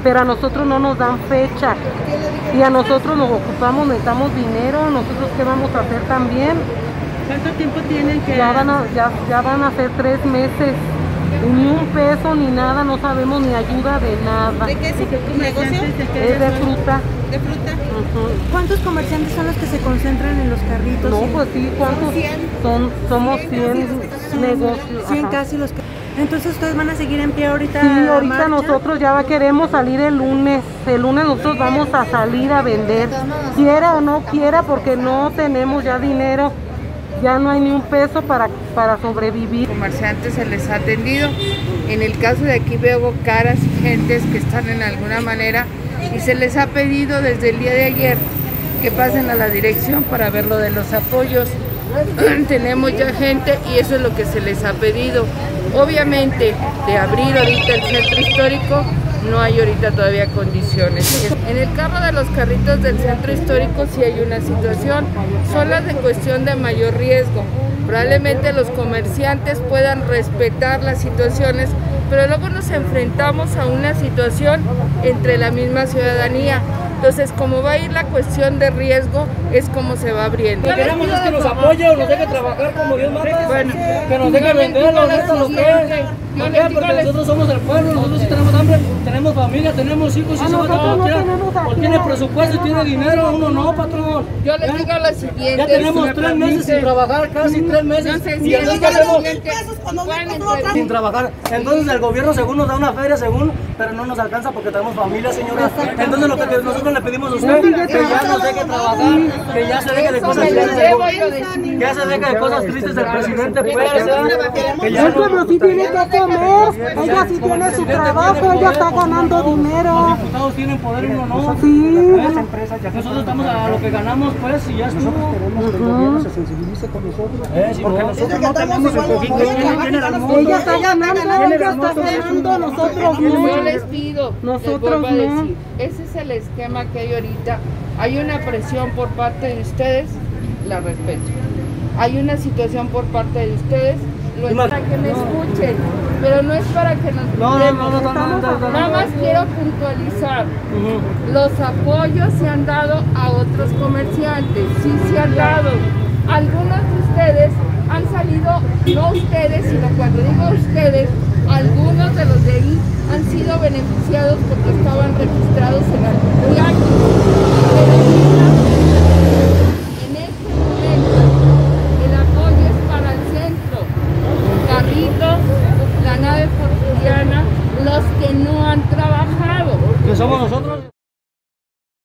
pero a nosotros no nos dan fecha y a nosotros nos ocupamos, necesitamos dinero. Nosotros qué vamos a hacer también. ¿Cuánto tiempo tienen que...? Ya van a ser 3 meses y ni un peso ni nada, no sabemos ni ayuda de nada. ¿De qué es tu negocio? Es de fruta. ¿De fruta? ¿Cuántos comerciantes son los que se concentran en los carritos? No, pues sí, ¿cuántos? Somos 100 negocios. 100 casi los que... Entonces ustedes van a seguir en pie ahorita. Sí, ahorita marcha. nosotros ya queremos salir el lunes. El lunes nosotros vamos a salir a vender, quiera o no quiera, porque no tenemos ya dinero. Ya no hay ni un peso para sobrevivir. Comerciantes se les ha atendido. En el caso de aquí veo caras y gentes que están en alguna manera y se les ha pedido desde el día de ayer que pasen a la dirección para ver lo de los apoyos. Tenemos ya gente y eso es lo que se les ha pedido. Obviamente de abrir ahorita el centro histórico no hay ahorita todavía condiciones. En el carro de los carritos del centro histórico sí hay una situación, son las de cuestión de mayor riesgo. Probablemente los comerciantes puedan respetar las situaciones, pero luego nos enfrentamos a una situación entre la misma ciudadanía. Entonces, como va a ir la cuestión de riesgo, es como se va abriendo. Lo que queremos es que nos apoye o nos deje trabajar como Dios manda, Bueno, que nos deje vender los restos, los que porque nosotros somos del pueblo, nosotros sí tenemos hambre, tenemos familia, tenemos hijos, y o tiene presupuesto y tiene dinero, uno no, patrón. Yo les digo lo siguiente. Ya tenemos 3 meses sin trabajar, casi 3 meses, y entonces ¿qué hacemos? Sin trabajar. Entonces el gobierno según nos da una feria, pero no nos alcanza porque tenemos familia, señora. Entonces lo que nosotros le pedimos a usted, que ya nos deje trabajar, que ya se deje de cosas tristes, ya se deje de cosas tristes del presidente, pues, que ya Pero sí tiene que comer, ella sí tiene su trabajo, ella está ganando dinero. Los diputados tienen poder y uno no. Sí. Nosotros estamos a lo que ganamos, pues, y ya estuvo. Nosotros queremos que el gobierno se sensibilice con nosotros, Porque nosotros no tenemos el poquito. Ella está ganando, nosotros Yo no. les pido, Nosotros les vuelvo a no. decir, ese es el esquema que hay ahorita. Hay una presión por parte de ustedes, la respeto. Hay una situación por parte de ustedes, lo es para que me escuchen, pero no es para que nos gritemos. Nada más quiero puntualizar, los apoyos se han dado a otros comerciantes, sí se han dado. Algunos de ustedes han salido, no ustedes, sino cuando digo ustedes, algunos de los de ahí han sido beneficiados porque estaban registrados en algún diario. Pero en este momento el apoyo es para el centro, Carritos, la nave porfiriana, los que no han trabajado. Que somos nosotros.